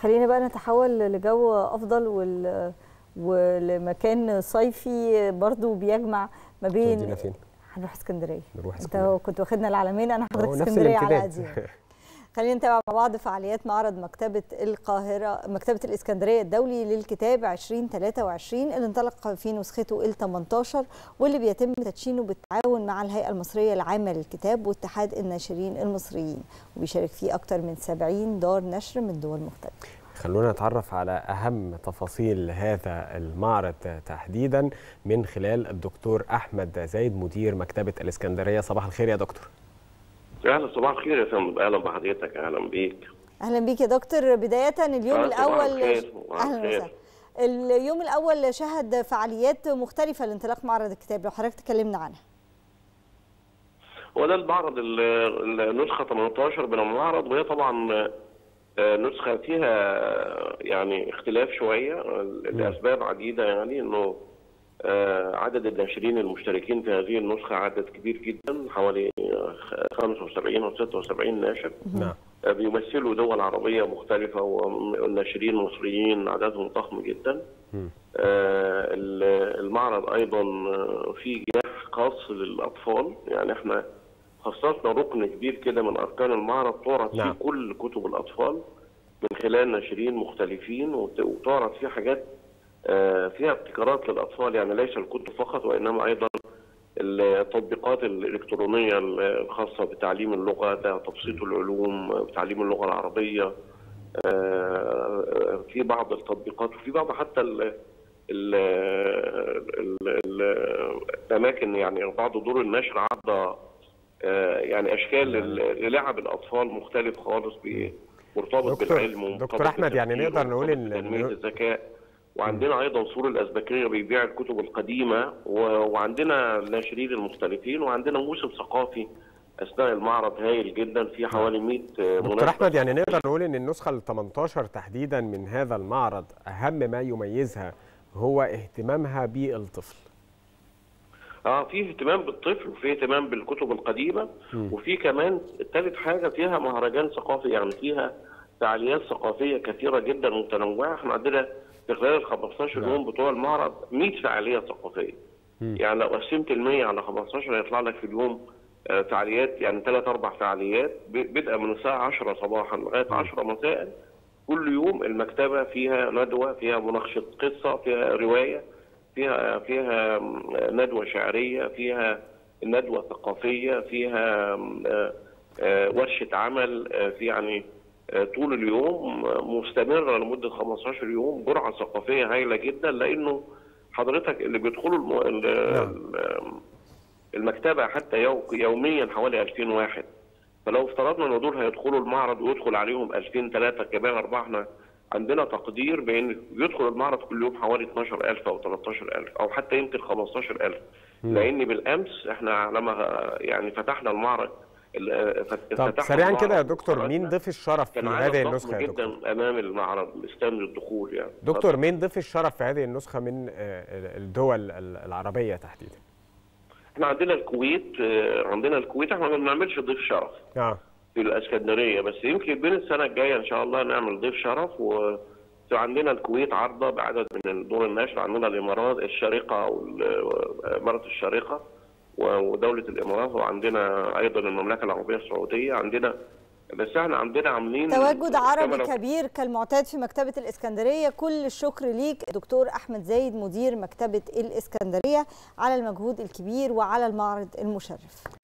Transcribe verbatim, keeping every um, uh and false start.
خلينا بقى نتحول لجو افضل وال... ولمكان صيفي برضو بيجمع ما بين. تودينا فين؟ هنروح اسكندريه. نروح اسكندريه. انت كنت واخدنا العلمين، انا هاخدك نفس اسكندريه على الامتداد. قديم. خلينا نتابع مع بعض فعاليات معرض مكتبة القاهرة مكتبة الإسكندرية الدولي للكتاب ألفين وثلاثة وعشرين اللي انطلق في نسخته ال ثمانية عشر واللي بيتم تدشينه بالتعاون مع الهيئة المصرية العامة للكتاب واتحاد الناشرين المصريين، وبيشارك فيه أكثر من سبعين دار نشر من دول مختلفة. خلونا نتعرف على أهم تفاصيل هذا المعرض تحديدا من خلال الدكتور أحمد زايد مدير مكتبة الإسكندرية. صباح الخير يا دكتور. اهلا، صباح الخير يا فندم. اهلا بحضرتك. اهلا بيك. اهلا بيك يا دكتور. بدايه اليوم أهلا الاول. اهلا وسهلا. اليوم الاول شهد فعاليات مختلفه لانطلاق معرض الكتاب، لو حضرتك تكلمنا عنها. هو ده المعرض النسخه ثمانية عشر من المعرض، وهي طبعا نسخه فيها يعني اختلاف شويه لاسباب عديده، يعني انه عدد الناشرين المشتركين في هذه النسخة عدد كبير جدا، حوالي خمسة وسبعين أو ستة وسبعين ناشر. نعم. بيمثلوا دول عربية مختلفة والناشرين المصريين عددهم ضخم جدا. المعرض أيضا فيه جناح خاص للأطفال، يعني احنا خصصنا ركن كبير كده من أركان المعرض تعرض نعم. فيه كل كتب الأطفال من خلال ناشرين مختلفين، وتعرض فيه حاجات فيها ابتكارات للأطفال، يعني ليس الكتب فقط وإنما أيضا التطبيقات الإلكترونية الخاصة بتعليم اللغة، تبسيط العلوم، بتعليم اللغة العربية. في بعض التطبيقات وفي بعض حتى ال ال الأماكن، يعني بعض دور النشر عرض يعني أشكال للعب الأطفال مختلف خالص، مرتبط بالعلم. دكتور أحمد، يعني نقدر نقول إن تنمية الذكاء. وعندنا ايضا سور الازبكيه بيبيع الكتب القديمه، وعندنا الناشرين المختلفين، وعندنا موسم ثقافي اثناء المعرض هايل جدا في حوالي مئة مناسبه. دكتور احمد، يعني نقدر نقول ان النسخه ال ثمانية عشر تحديدا من هذا المعرض اهم ما يميزها هو اهتمامها بالطفل. اه في اهتمام بالطفل، وفي اهتمام بالكتب القديمه، م. وفي كمان ثالث حاجه فيها مهرجان ثقافي، يعني فيها فعاليات ثقافيه كثيره جدا متنوعه. احنا عندنا في خلال ال خمستاشر يوم بتوع المعرض مئة فعاليه ثقافيه. م. يعني لو قسمت ال مئة على خمستاشر هيطلع لك في اليوم فعاليات، يعني ثلاث اربع فعاليات بدءا من الساعه عشرة صباحا لغايه عشرة مساء. كل يوم المكتبه فيها ندوه، فيها مناقشه قصه، فيها روايه، فيها فيها ندوه شعريه، فيها ندوه ثقافيه، فيها ورشه عمل، في يعني طول اليوم مستمرة لمدة خمستاشر يوم، جرعة ثقافية هايلة جدا، لأنه حضرتك اللي بيدخلوا المكتبة حتى يوميا حوالي ألفين واحد، فلو افترضنا ان دول هيدخلوا المعرض ويدخل عليهم ألفين ثلاثة كمان أربعة، احنا عندنا تقدير بأن يدخل المعرض كل يوم حوالي اثناشر ألف أو ثلاثة عشر ألف أو حتى يمكن خمستاشر ألف، لأن بالأمس احنا لما يعني فتحنا المعرض. طب سريعا كده يا دكتور، مين ضيف الشرف في هذه النسخه يا دكتور؟ جدا امام المعرض استند الدخول يعني. دكتور، مين ضيف الشرف في هذه النسخه من الدول العربيه تحديدا؟ احنا عندنا الكويت، عندنا الكويت احنا ما بنعملش ضيف شرف اه في الاسكندريه، بس يمكن بين السنه الجايه ان شاء الله نعمل ضيف شرف. وعندنا الكويت عارضه بعدد من دور النشر، عندنا الامارات الشارقه او اماره الشارقه ودولة الإمارات، وعندنا أيضا المملكة العربية السعودية. عندنا بس احنا عندنا عاملين تواجد عربي كبير كالمعتاد في مكتبة الإسكندرية. كل الشكر ليك دكتور أحمد زايد مدير مكتبة الإسكندرية على المجهود الكبير وعلى المعرض المشرف.